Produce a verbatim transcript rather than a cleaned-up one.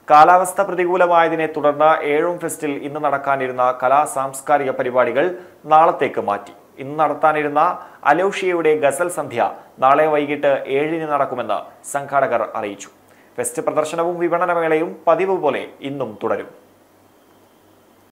കാലാവസ്ഥ പ്രതികൂലമായതിനെ തുടർന്ന് ഏഴൂം ഫെസ്റ്റിൽ ഇന്ന് നടക്കാനിരുന്ന കലാ സാംസ്കാരിക പരിപാടികൾ നാളത്തേക്ക് മാറ്റി. ഇന്ന് നടത്താനിരുന്ന അലൗഷിയയുടെ ഗസൽ സന്ധ്യ നാളെ വൈകിട്ട് ഏഴിന് നടക്കുമെന്ന് സംഘാടകർ അറിയിച്ചു. ഫെസ്റ്റ് പ്രദർശനവും വിപണനമേളയും പതിവ് പോലെ ഇന്നും തുടരും.